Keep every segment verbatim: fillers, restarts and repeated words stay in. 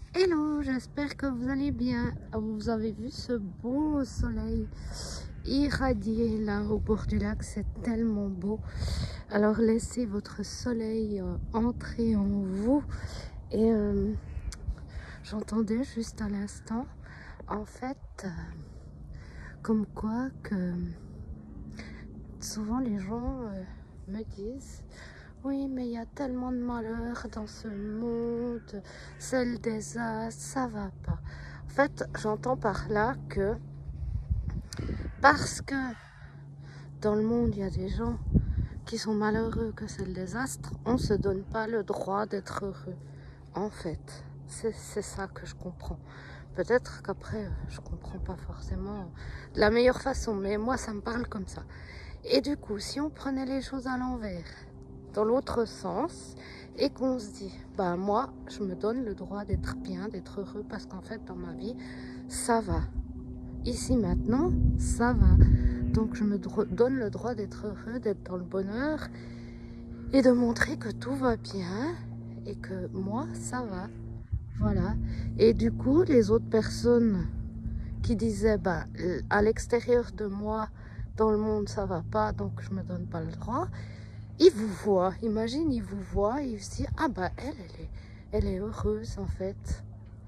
Hello, j'espère que vous allez bien. Vous avez vu ce beau soleil irradié là au bord du lac, c'est tellement beau. Alors laissez votre soleil euh, entrer en vous. Et euh, j'entendais juste à l'instant, en fait, euh, comme quoi que souvent les gens euh, me disent: oui, mais il y a tellement de malheur dans ce monde, c'est le désastre, ça va pas. En fait, j'entends par là que parce que dans le monde, il y a des gens qui sont malheureux, que c'est le désastre, on ne se donne pas le droit d'être heureux. En fait, c'est ça que je comprends. Peut-être qu'après, je comprends pas forcément de la meilleure façon, mais moi, ça me parle comme ça. Et du coup, si on prenait les choses à l'envers, dans l'autre sens, et qu'on se dit, bah moi, je me donne le droit d'être bien, d'être heureux, parce qu'en fait, dans ma vie, ça va. Ici, maintenant, ça va. Donc, je me donne le droit d'être heureux, d'être dans le bonheur, et de montrer que tout va bien, et que moi, ça va. Voilà. Et du coup, les autres personnes qui disaient, bah, à l'extérieur de moi, dans le monde, ça va pas, donc je me donne pas le droit. Il vous voit, imagine, il vous voit, il se dit, ah bah elle, elle est, elle est heureuse en fait.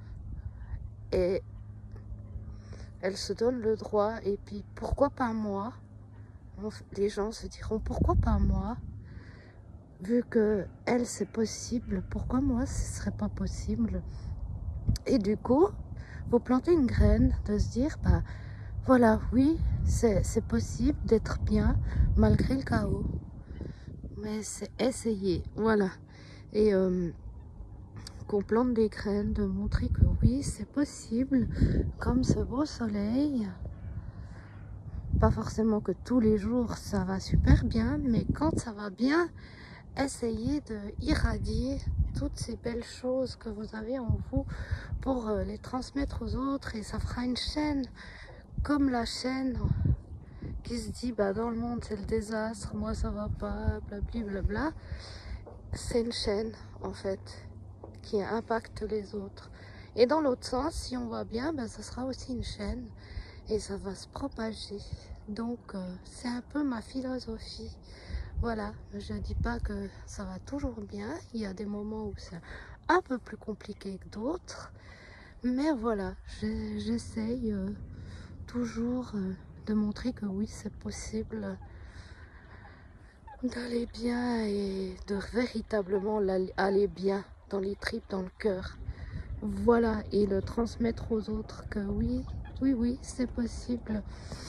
Et elle se donne le droit, et puis pourquoi pas moi? Les gens se diront, pourquoi pas moi? Vu que elle, c'est possible, pourquoi moi, ce serait pas possible? Et du coup, vous plantez une graine de se dire, bah voilà, oui, c'est possible d'être bien malgré le chaos. Mais c'est essayer, voilà. Et euh, qu'on plante des graines, de montrer que oui, c'est possible, comme ce beau soleil. Pas forcément que tous les jours ça va super bien, mais quand ça va bien, essayez de irradier toutes ces belles choses que vous avez en vous pour euh, les transmettre aux autres, et ça fera une chaîne, comme la chaîne qui se dit, bah dans le monde c'est le désastre, moi ça va pas, blabli blabla. C'est une chaîne en fait qui impacte les autres, et dans l'autre sens, si on va bien, ben ça sera aussi une chaîne et ça va se propager. Donc euh, c'est un peu ma philosophie. Voilà, je dis pas que ça va toujours bien, il y a des moments où c'est un peu plus compliqué que d'autres, mais voilà, j'essaye euh, toujours euh, de montrer que oui, c'est possible d'aller bien, et de véritablement aller bien dans les tripes, dans le cœur. Voilà, et le transmettre aux autres que oui, oui, oui, c'est possible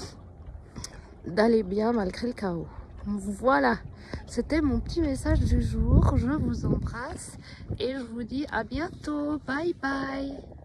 d'aller bien malgré le chaos. Voilà, c'était mon petit message du jour. Je vous embrasse et je vous dis à bientôt. Bye bye.